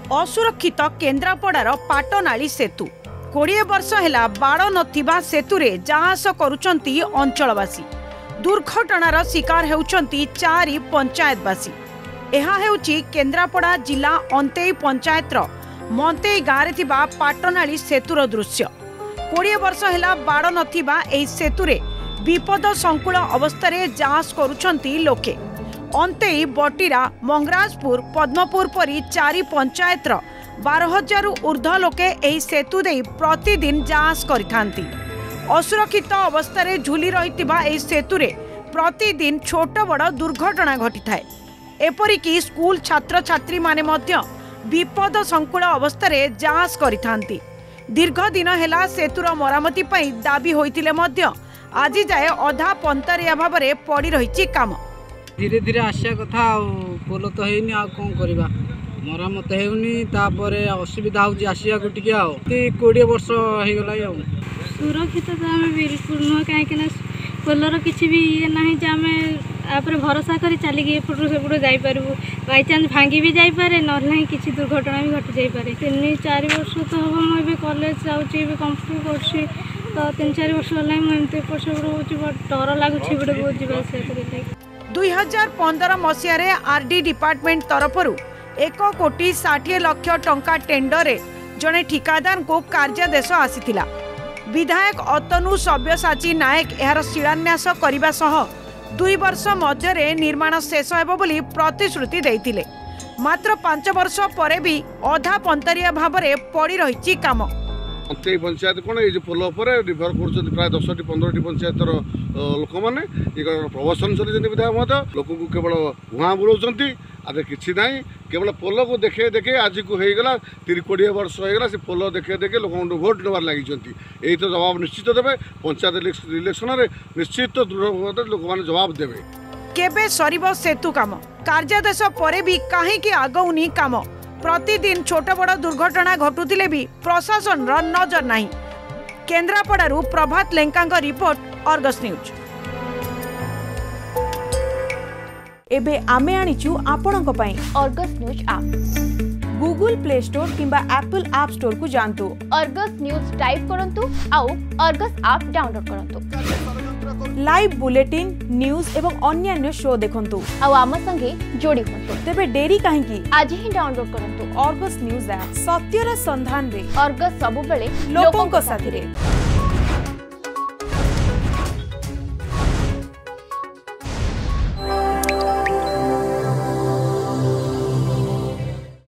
असुरक्षित केन्द्रापड़ार पाटनाली सेतु 20 वर्ष है बाड़ नथिबा सेतुरे जाहास करुचंती अंचलवासी। दुर्घटनार शिकार होउचंती 4 पंचायतवासी। यह हेउची केन्द्रापड़ा जिला अंतेई पंचायतर मंतेई गाँव थिबा पाटनाली सेतुर दृश्य। 20 वर्ष है बाड़ नथिबा एही सेतुरे विपद संकुल अवस्था जाहाज करुचंती लोके। अंतेई बटीरा मंगराजपुर पद्मपुर परी 4 पंचायतर 12,000 ऊर्ध्व लोके एही सेतु दे प्रतिदिन जाहाज करिथांती। असुरक्षित अवस्था झुली रहितिबा एही सेतुरे प्रतिदिन छोट बड़ दुर्घटना घटी थाए। एपरिकी स्कूल छात्र छात्री माने मध्य विपद संकुल अवस्था जाहाज करिथांती। दीर्घ दिन हेला सेतुर मरामती पई दाबी होइतिले मध्य आज जाए अधा पंतरिया भाव में पड़ी रही काम। धीरे धीरे आसिया कथा पोल तो है कौन करवा मरामत होनी असुविधा होसिया को 20 वर्ष हो गला। सुरक्षित तो आम बिल्कुल नुह कहीं पोलर किसी भी ये ना आम भरोसा कर चलिए एपटू सेपटू जापर बाई चान्स भांगी भी जापे ना किसी दुर्घटना भी घटी जापे। 3-4 वर्ष तो हम मुझे कॉलेज जाऊँगी कंप्यूटर कर तो 3-4 वर्ष है मुझे एपट सेपट हो डर लगुच बहुत जावास। 2015 मसीह आरडी डिपार्टमेंट तरफरु 1,60,00,000 टंका टेंडर जड़े ठिकादार को कार्यादेश आसीथिला। विधायक अतनु सब्यसाची नायक यार शिलान्यास करने सह 2 वर्ष मध्य निर्माण शेष हेबो बोली प्रतिश्रुति देइतिले। मात्र 5 वर्ष पर भी अधा पंतरिया भाव में पड़ी रही काम। अंतेई पंचायत कौन ये पोल निर्भर कर प्राय 10-15 पंचायत लोक मैंने प्रभावशाली विधायक लोक को केवल भुआ बुलाऊँ आदि किसी ना केवल पोल को देखे देखे आज को होगला 20 वर्ष होगा से पोल देखे देखे लोक भोट नबार लगी। यही तो जवाब निश्चित देवे पंचायत इलेक्शन में निश्चित दृढ़ लोक मैंने जवाब देवे। केबे सरीब सेतु काम कार्यादेश पर भी कहीं आगौनी काम। प्रतिदिन छोट बड़ दुर्घटना घटुले भी प्रशासन नजर नहीं। केन्द्रापड़ारू Prabhat Lenka report, Argus News. एबे आमे आनिचु आपणक पई Argus News app. Google Play Store किंबा एप्पल ऐप स्टोर को जानतु अर्गस न्यूज टाइप करंतु आउ अर्गस ऐप डाउनलोड करंतु। लाइव बुलेटिन न्यूज एवं अन्य शो देखंतु आउ आम संगे जोड़ी होंतु। तेबे देरी काहेकि आज ही डाउनलोड करंतु अर्गस न्यूज ऐप। सत्यर संधान रे अर्गस सबु बेले लोकों को साथी रे।